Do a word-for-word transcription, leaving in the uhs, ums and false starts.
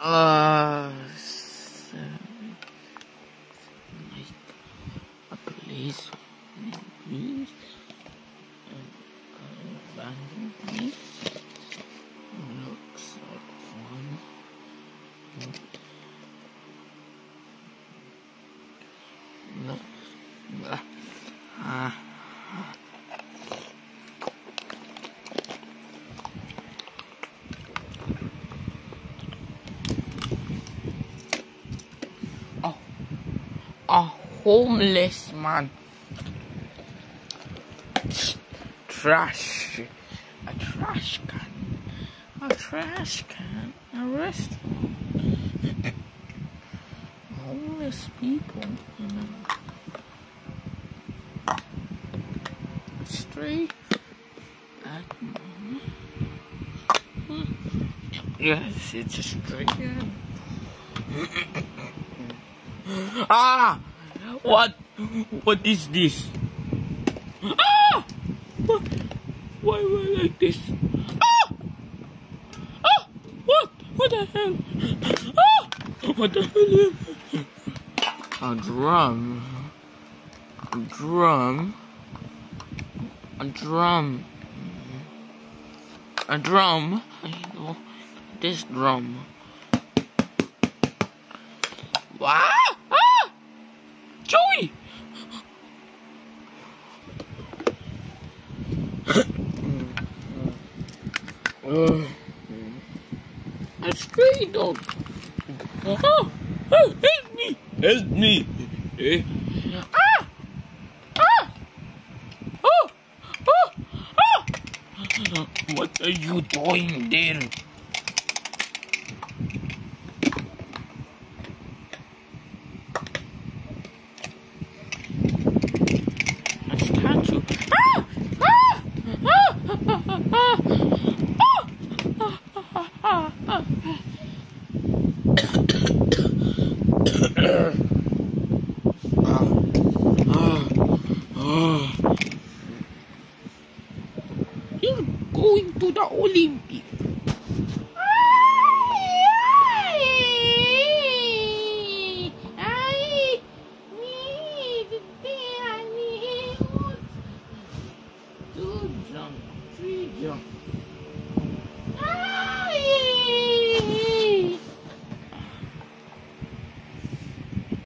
Uh, like a police, police, and uh, random police. Looks like one. No. Ah. Oh, a homeless man. Trash. A trash can. A trash can. A restaurant. Homeless people in a street. Yes, it's a street. Ah! What? What is this? Ah! What? Why am I like this? Ah! Ah! What? What the hell? Ah! What the hell? A drum. A drum. A drum. A drum. I know this drum. Wow! Ah! Joey! uh, a stray dog. Oh, oh, help me! Help me! Eh? Ah! Ah! Oh! Oh! Oh! What are you doing there? A statue. Ah! Ah! Ah! Ah! Ah! Ah! You're going to the Olympics.